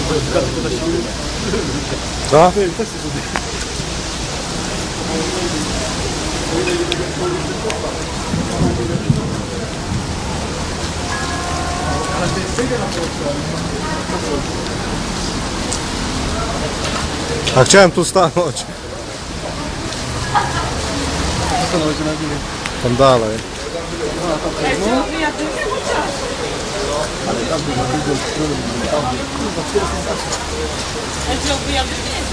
Co? A chciałem tu stanąć. Tam dalej. Ale